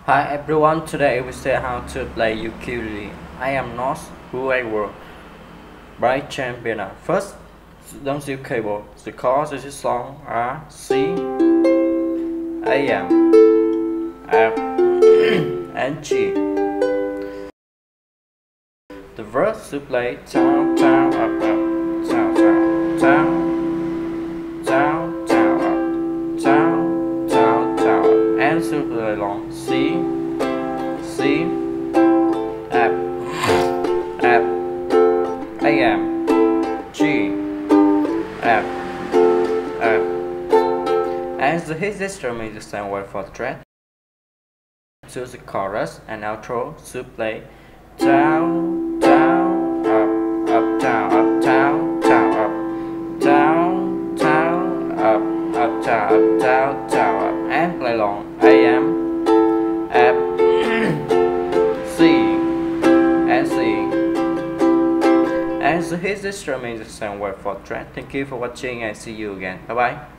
Hi everyone, today we see how to play ukulele. I am not who I were. By champion. First, don't use keyboard. The chords of this song are C, A M, F, and G. The verse to play down, down, up, up, down, down, down, down, down, up, down, down, down, up, and to play long C, C, F, F, A M, G, F, F. As the hit instrument is the same way for the track. To the chorus and outro to play down, down, up, up, down, up, down, down, up, down, down, up, up, down, up, down, down, up, and play long A M, F, C, and C. And so his instrument is the same way for the track. Thank you for watching and see you again. Bye bye.